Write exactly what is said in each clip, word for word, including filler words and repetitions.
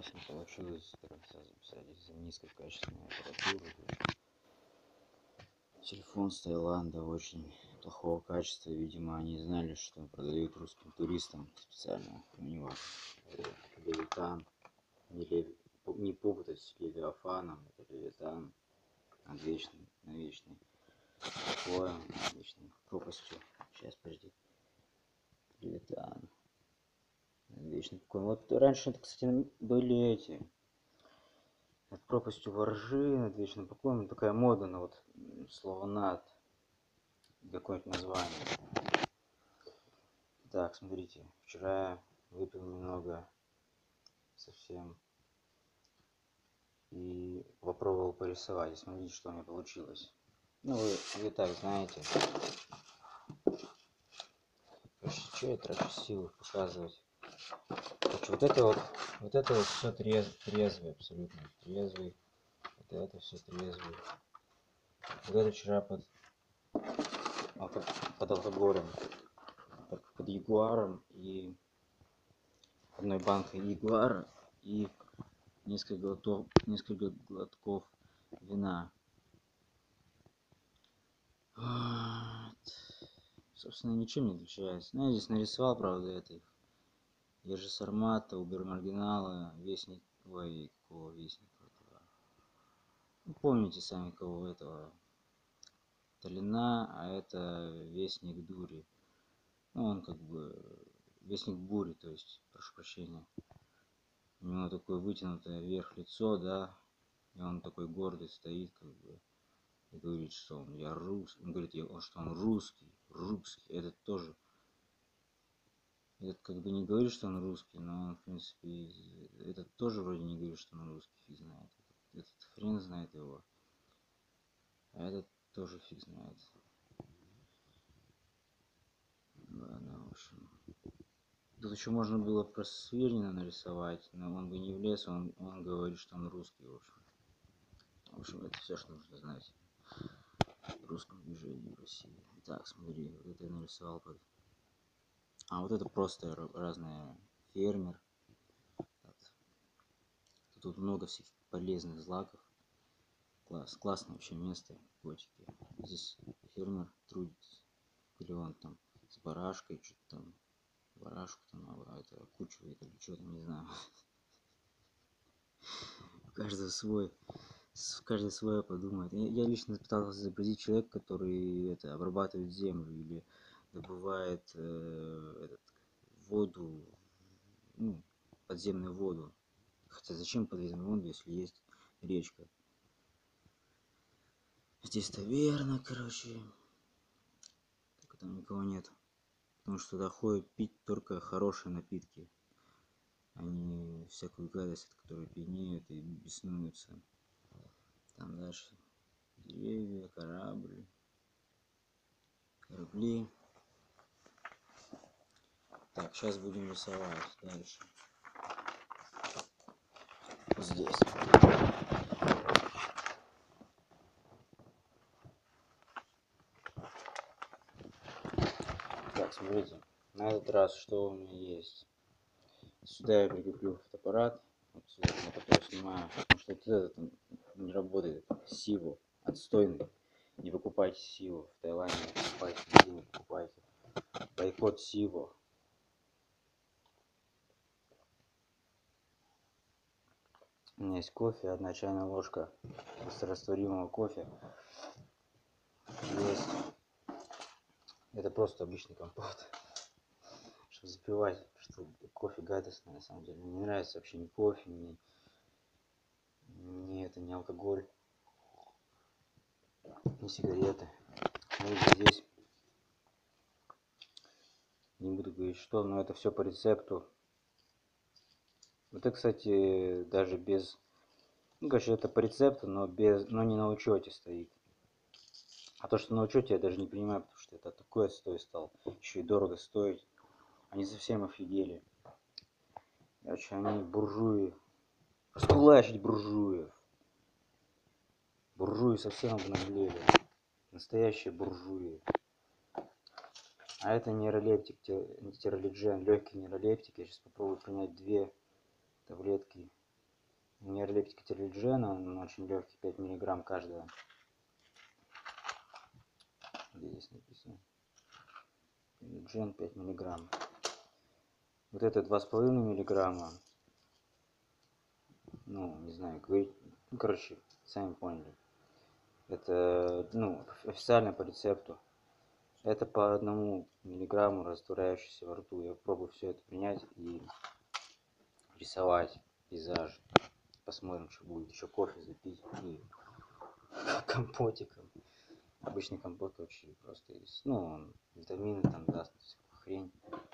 нас не получилось до конца записать из-за низкой качественной аппаратуры. Телефон с Таиланда очень плохого качества. Видимо, они знали, что продают русским туристам специально. У него Левитан, не, лев... не путать с Левиафаном, это Левитан над вечной, на вечной слоем, вечной пропастью. Сейчас, подожди. Левитан. Вечный покой. Вот раньше это, кстати, были эти над пропастью воржи, над вечным покоем. Такая мода на вот слово над. Какое-нибудь название. Так, смотрите. Вчера я выпил немного совсем и попробовал порисовать. И смотрите, что у меня получилось. Ну, вы, вы так знаете. Что я трачу силы показывать? Короче, вот это вот, вот это вот все трез, трезвый, абсолютно трезвый. Вот это все трезвый. Вот это вчера под, под, под алкоголем, под, под ягуаром и одной банкой ягуара и несколько глотков, несколько глотков вина. Вот. Собственно, ничем не отличается. Ну, я здесь нарисовал, правда, этой Ежи Сармата, Убер Маргинала, Вестник, ой, какого Вестника этого. Ну, помните сами, кого этого. Талина, а это Вестник Дури. Ну, он как бы Вестник Бури, то есть, прошу прощения. У него такое вытянутое вверх лицо, да, и он такой гордый стоит, как бы, и говорит, что он, я русский, он говорит, что он русский, русский, этот тоже, этот как бы не говорит, что он русский, но он, в принципе, этот тоже вроде не говорит, что он русский, фиг знает, этот, этот хрен знает его, а этот тоже фиг знает. Ладно, в общем. Тут еще можно было про Свирнина нарисовать, но он бы не влез, он, он говорит, что он русский, в общем. В общем, это все, что нужно знать в русском движении в России. Так, смотри, вот это я нарисовал под... А, вот это просто разные фермер. Тут много всяких полезных злаков. Класс, классное вообще место, котики. Здесь фермер трудится. Или он там с барашкой, что-то там, барашку там, а это окучивает или что-то, не знаю. Каждый свой. Каждый свое подумает. Я, я лично пытался изобразить человека, который это, обрабатывает землю или добывает э, этот, воду, ну, подземную воду. Хотя зачем подземную воду, если есть речка? Здесь таверна, короче. Только там никого нет. Потому что туда ходят пить только хорошие напитки. А не всякую гадость, от которой пьянеют и беснуются. Там дальше деревья, корабль, корабли. Так, сейчас будем рисовать дальше. Здесь. Так, смотрите. На этот раз что у меня есть? Сюда я прикреплю фотоаппарат. Вот сюда, на который снимаю. Потому что вот этот не работает. Сиву. Отстойный. Не покупайте Сиву. В Таиланде не покупайте. Нигде не покупайте. Бойкот Сиву. У меня есть кофе, одна чайная ложка быстрорастворимого кофе. Есть. Это просто обычный компот. Чтобы запивать, что кофе гадостный на самом деле. Мне не нравится вообще ни кофе, ни, ни это, ни алкоголь, ни сигареты. Смотрите, здесь не буду говорить что, но это все по рецепту. Это, кстати, даже без, ну, короче, это по рецепту, но без, но не на учете стоит. А то, что на учете, я даже не понимаю, потому что это такой отстой стал, еще и дорого стоить. Они совсем офигели. Короче, они буржуи. Раскулачить буржуев. Буржуи совсем обнаглели. Настоящие буржуи. А это нейролептик, тиролиджен, легкий нейролептик. Я сейчас попробую принять две таблетки Нейролептика Теледжена, он очень легкий, пять миллиграмм каждая. Где здесь написано? Теледжен пять миллиграмм. Вот это два с половиной миллиграмма. Ну, не знаю, говорить. Ну, короче, сами поняли. Это, ну, официально по рецепту. Это по одному миллиграмму растворяющийся во рту. Я пробую все это принять и рисовать пейзаж. Посмотрим, что будет. Еще кофе запить и компотиком. Обычный компот вообще просто есть. Ну, он витамины там даст, всякую хрень.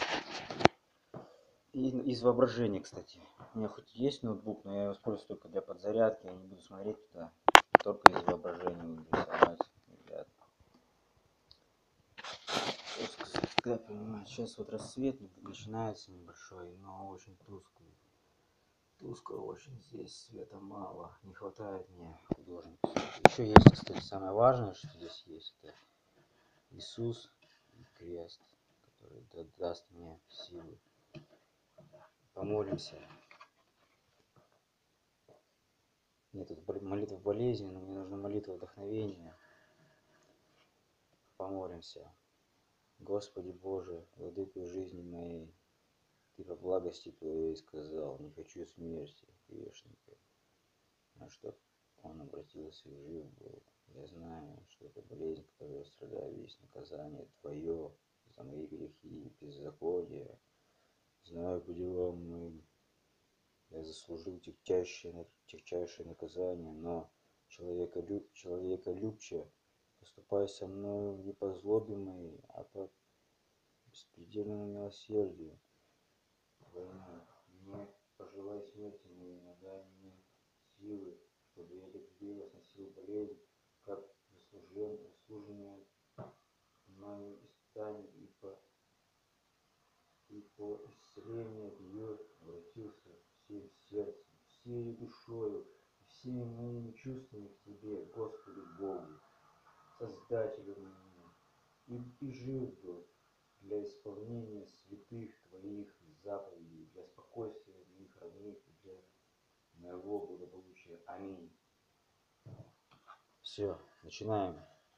И из воображения, кстати. У меня хоть есть ноутбук, но я его использую только для подзарядки. Я не буду смотреть туда. Только из воображения буду рисовать. Ребят. Да, понимаю. Сейчас вот рассвет начинается небольшой, но очень тусклый. Тускло очень здесь, света мало. Не хватает мне художника. Еще есть, кстати, самое важное, что здесь есть. Это Иисус и крест, который даст мне силы. Помолимся. Нет, тут молитва болезни, но мне нужна молитва вдохновения. Помолимся. Господи Боже, владыка жизни моей, Ты по благости Твоей сказал, не хочу смерти грешника, а чтоб он обратился и жив был. Я знаю, что это болезнь, которой я страдаю, есть наказание Твое за мои грехи и беззакония. Знаю по делам моим, я заслужил тягчайшее, тягчайшее наказание, но человеколюб, человеколюбче поступай со мною не по злобе моей, а по беспредельному милосердию. Война, не пожелай смерти моей, но дай мне силы, чтобы я терпеливо сносил болезнь, как заслужен, заслуженное мною испытание, и по, и по исцелению от ее обратился всем сердцем, всей душою, всеми моими чувствами к Тебе, Господу Богу, Создателю моему, и, и жив был для исполнения святых Твоих заповедей, для спокойствия моих родных и для моего благополучия. Аминь. Все, начинаем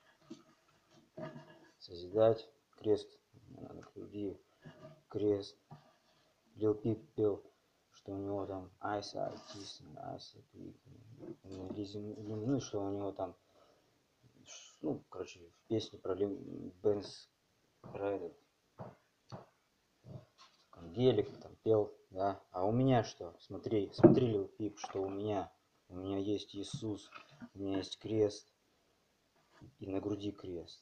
созидать. Крест на груди, крест. Лил Пип пел, что у него там айса, артист, айса, ну, что у него там, ну, короче, в песне про Бенс, про этот, Гелик там пел, да. А у меня что? Смотри, смотри, Лил Пип, что у меня. У меня есть Иисус, у меня есть крест, и на груди крест.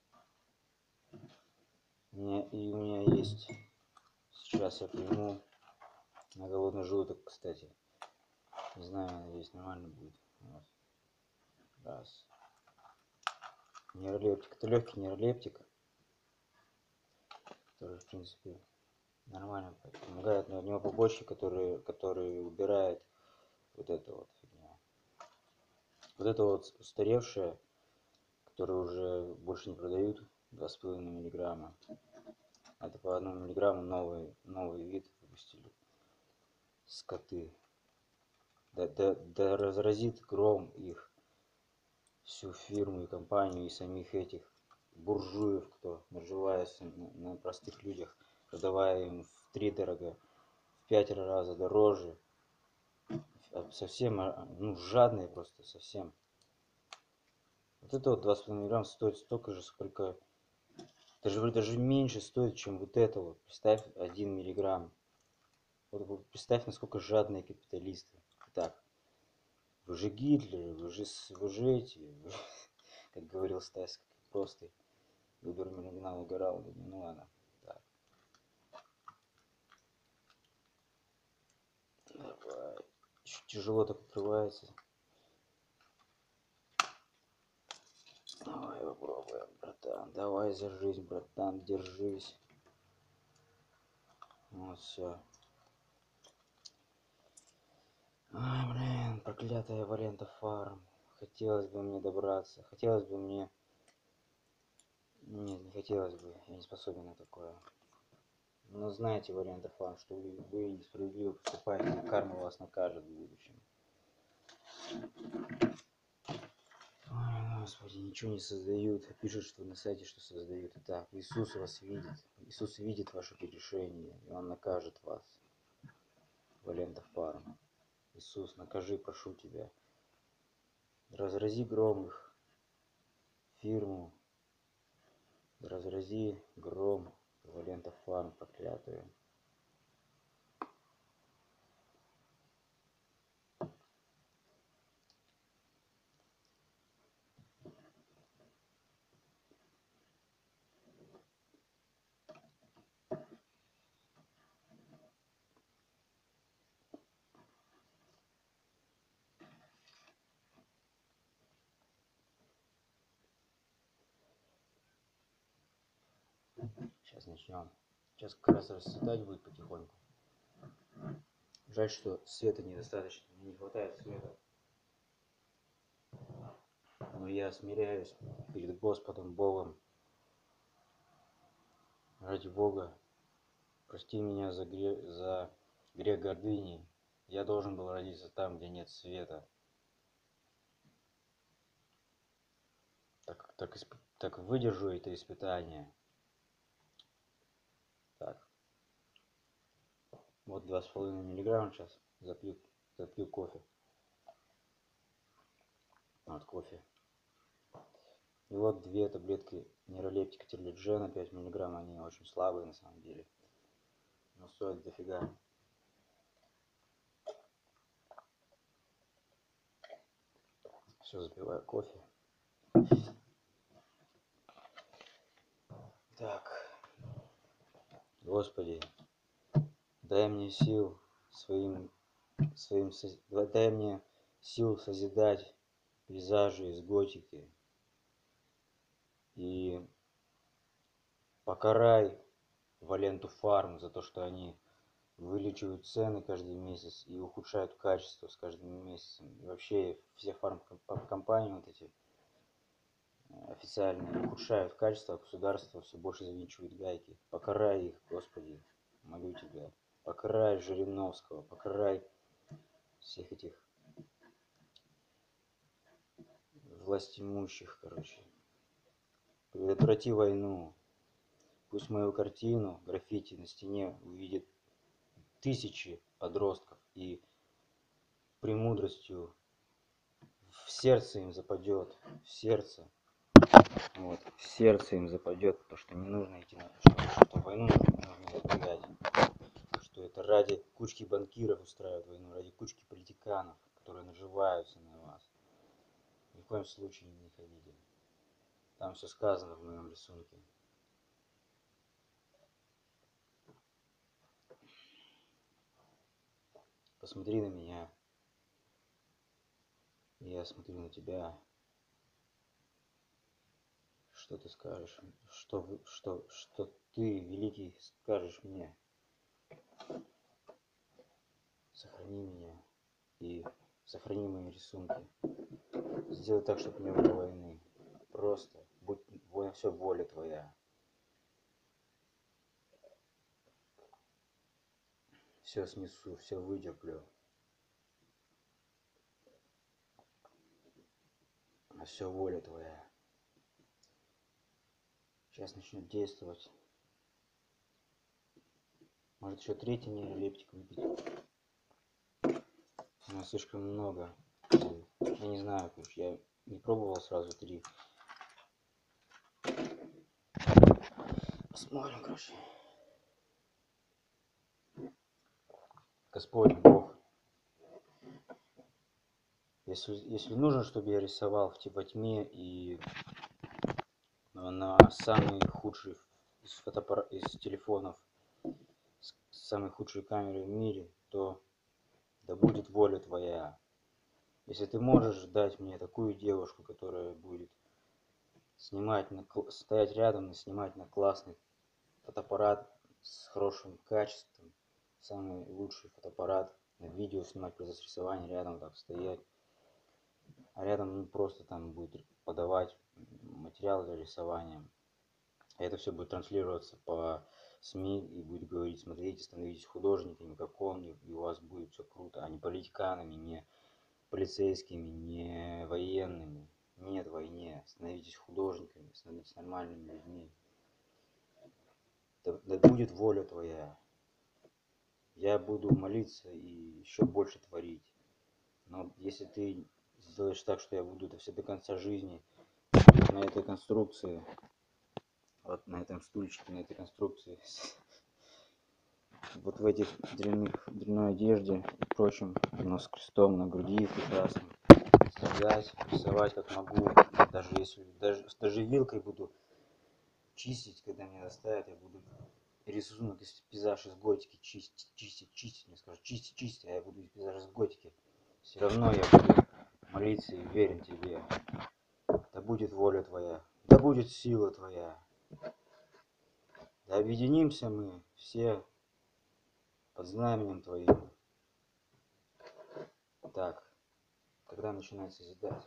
У меня, и у меня есть, сейчас я приму на голодный желудок, кстати. Не знаю, надеюсь, нормально будет. Вот. Раз. Нейролептик. Это легкий нейролептик, который, в принципе, нормально помогает. Но у него побочки, которые, которые убирает вот это вот фигня. Вот это вот устаревшее, которые уже больше не продают, два с половиной миллиграмма. Это по одному миллиграмму новый, новый вид выпустили. Скоты. Да, да, да разразит гром их, всю фирму и компанию, и самих этих буржуев, кто наживается на, на простых людях, продавая им втридорого, в пять раза дороже. Совсем, ну, жадные просто, совсем. Вот это вот два с половиной миллиграмма стоит столько же, сколько... Даже, даже меньше стоит, чем вот это вот. Представь, один миллиграмм. Вот, вот представь, насколько жадные капиталисты. Так, вы же Гитлер, вы же, вы же эти, вы, как говорил Стас, как просто Убер-маргинал угорал. Ну ладно. Так. Давай. Чуть тяжело так открывается. Давай попробуем, братан. Давай за жизнь, братан, держись. Вот все. Ай, блин, проклятая Валента Фарм. Хотелось бы мне добраться. Хотелось бы мне... Нет, не хотелось бы. Я не способен на такое. Но знаете, Валента Фарм, что вы, вы несправедливо поступаете, карма вас накажет в будущем. Ой, Господи, ничего не создают. Пишут, что на сайте, что создают. Итак, Иисус вас видит. Иисус видит ваше прегрешение, и Он накажет вас. Валентов Фарм. Иисус, накажи, прошу тебя. Разрази гром их фирму. Разрази гром Валентов Фарм проклятую. Сейчас начнем. Сейчас как раз расцветать будет потихоньку. Жаль, что света недостаточно. Мне не хватает света. Но я смиряюсь перед Господом Богом. Ради Бога, прости меня за грех, за грех гордыни. Я должен был родиться там, где нет света. Так, так, так выдержу это испытание. Так. Вот два с половиной миллиграмма сейчас. Запью, запью кофе. Вот кофе. И вот две таблетки нейролептика терлиджена, пять миллиграмм. Они очень слабые на самом деле. Но стоят дофига. Все, запиваю кофе. Так. Господи, дай мне сил своим, своим, дай мне сил созидать пейзажи из готики. И покарай Валенту Фарм за то, что они увеличивают цены каждый месяц и ухудшают качество с каждым месяцем. И вообще все фармкомпании вот эти официальные ухудшают качество, а государство все больше завинчивает гайки. Покарай их, Господи, молю тебя. Покарай Жириновского, покарай всех этих властимущих, короче. Предотврати войну. Пусть мою картину, граффити на стене увидят тысячи подростков и премудростью в сердце им западет, в сердце, вот, в сердце им западет, то, что не нужно идти на что, что войну нужно, нужно избегать, что это ради кучки банкиров устраивают войну, ради кучки политиканов, которые наживаются на вас. Ни в коем случае не ходите. Там все сказано в моем рисунке. Посмотри на меня. Я смотрю на тебя. Что ты скажешь? Что, что, что ты, великий, скажешь мне? Сохрани меня и сохрани мои рисунки. Сделай так, чтобы не было войны. Просто будь все воля твоя. Все снесу, все вытерплю. А все воля твоя. Сейчас начнет действовать. Может еще третий нейролептик выпить. У нас слишком много. Я не знаю, я не пробовал сразу три. Посмотрим, короче. Господь Бог. Если, если нужно, чтобы я рисовал в во тьме и на самый худший из, фотоаппар... из телефонов, с самой худшей камерой в мире, то да будет воля твоя. Если ты можешь дать мне такую девушку, которая будет снимать на, стоять рядом и снимать на классный фотоаппарат с хорошим качеством, самый лучший фотоаппарат, на видео снимать процесс рисования, рядом так стоять, а рядом ну, просто там будет подавать материал для рисования. И это все будет транслироваться по СМИ и будет говорить: смотрите, становитесь художниками, как он, и у вас будет все круто, а не политиканами, не полицейскими, не военными. Нет войне. Становитесь художниками, становитесь нормальными людьми. Да, да будет воля твоя. Я буду молиться и еще больше творить. Но если ты сделаешь так, что я буду это все до конца жизни на этой конструкции, вот на этом стульчике, на этой конструкции, вот в этих дрянных, дрянной одежде и прочем, но с крестом на груди прекрасно, стрелять, рисовать как могу, даже если, даже, даже вилкой буду чистить, когда меня доставят, я буду рисунок из пейзаж из готики чистить, чистить, чистить, мне скажут, чистить, чистить, а я буду из пейзаж из готики, все равно я буду молиться и верен тебе, да будет воля твоя, да будет сила твоя, да объединимся мы все под знаменем твоим. Так, когда начинает созидать?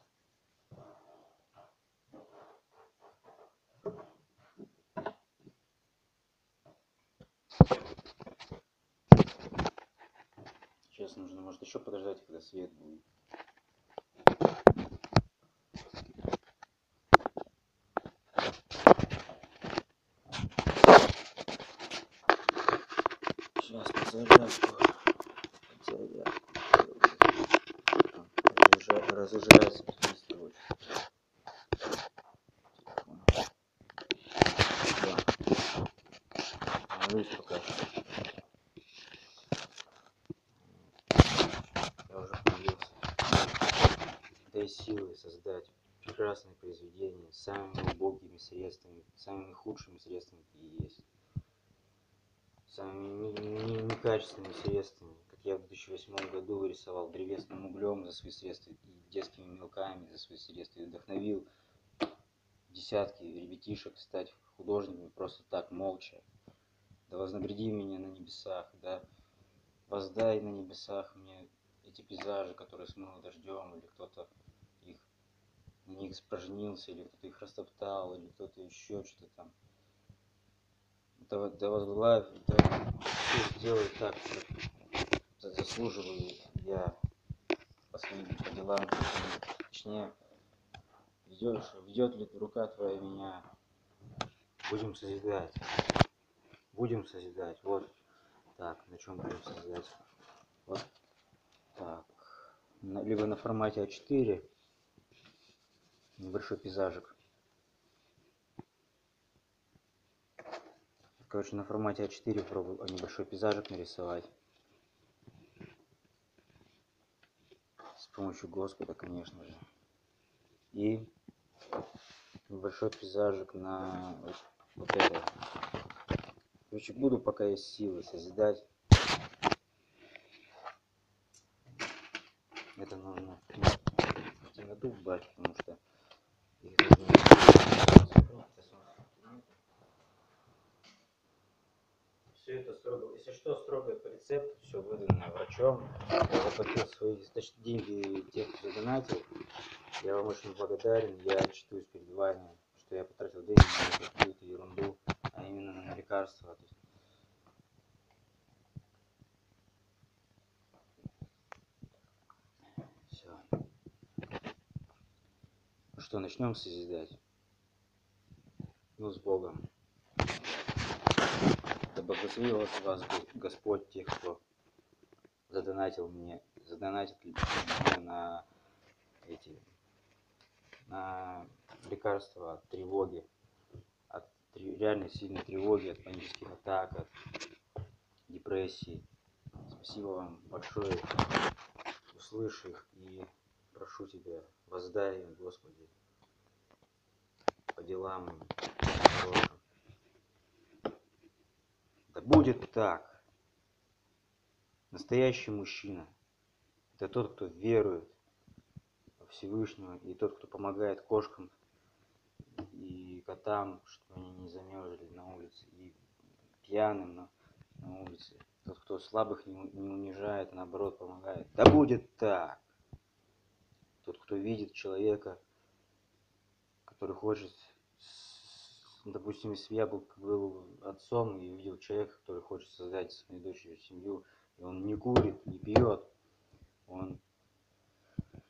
Сейчас нужно, может, еще подождать, когда свет будет. Сейчас подзарядку. Подзарядку. Разряжается быстрее. Молюсь пока что. Я уже помолился. Дай силы создать прекрасное произведение самыми убогими средствами, самыми худшими средствами, какие есть. Самыми некачественными средствами, как я в две тысячи восьмом году рисовал древесным углем за свои средства и детскими мелками за свои средства, и вдохновил десятки ребятишек стать художниками просто так, молча. Да вознагради меня на небесах, да воздай на небесах мне эти пейзажи, которые смыло дождем, или кто-то их на них испражнился, или кто-то их растоптал, или кто-то еще что-то там. Да, да возглавь, да все сделай так, как заслуживаю я по своим по делам. Точнее, ведешь, ведет ли рука твоя меня? Будем созидать. Будем созидать. Вот так, на чем будем созидать? Вот так. Либо на формате а четыре. Небольшой пейзажик. Короче, на формате а четыре пробую небольшой пейзажик нарисовать. С помощью Господа, конечно же. И небольшой пейзажик на вот, вот это. Короче, буду, пока есть силы, созидать. Это нужно в темноту брать, потому что их нужно... Все это строго, если что, строго по рецепту, все выдано врачом. Я заплатил свои деньги тех, кто задонатил. Я вам очень благодарен. Я отчитываюсь перед вами, что я потратил деньги на какую-то ерунду, а именно на лекарства. Все. Что, начнем созидать? Ну, с Богом. Да благословил вас Господь, тех, кто задонатил мне, задонатит мне на эти, на лекарства от тревоги, от реально сильной тревоги, от панических атак, от депрессии. Спасибо вам большое, услышь их и прошу тебя, воздай им, Господи, по делам им хорошим. Да будет так. Настоящий мужчина — это тот, кто верует во Всевышнего, и тот, кто помогает кошкам и котам, чтобы они не замерзли на улице, и пьяным на, на улице. Тот, кто слабых не, не унижает, а наоборот помогает. Да будет так. Тот, кто видит человека, который хочет, допустим, если я был, был отцом и видел человека, который хочет создать своей дочерью семью, и он не курит, не пьет, он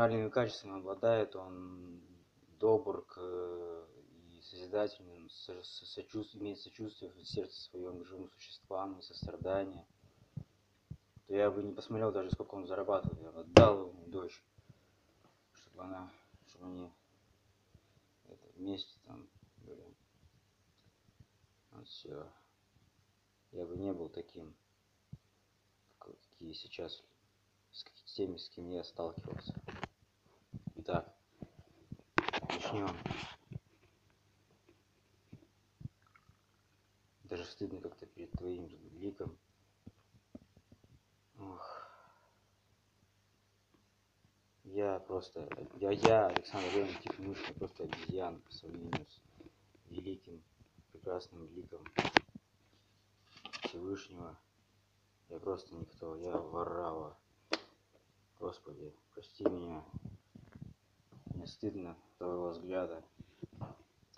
моральными качествами обладает, он добр к, и созидательным, со, со, сочувств, имеет сочувствие в сердце своем к живым существам и сострадание, то я бы не посмотрел даже, сколько он зарабатывает. Я бы отдал ему дочь, чтобы она, чтобы они это, вместе там были. Вот все. Я бы не был таким, какие сейчас, с теми, с кем я сталкивался. Итак, начнем. Даже стыдно как-то перед твоим ликом. Ох. Я просто, я, я Александр Леонидович Тихомышкин, просто обезьян по сравнению с великим, прекрасным ликом Всевышнего. Я просто никто, я ворава. Господи, прости меня. Мне стыдно твоего взгляда.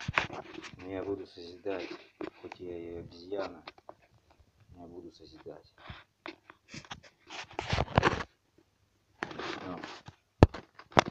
Но я буду созидать, хоть я и обезьяна, но я буду созидать.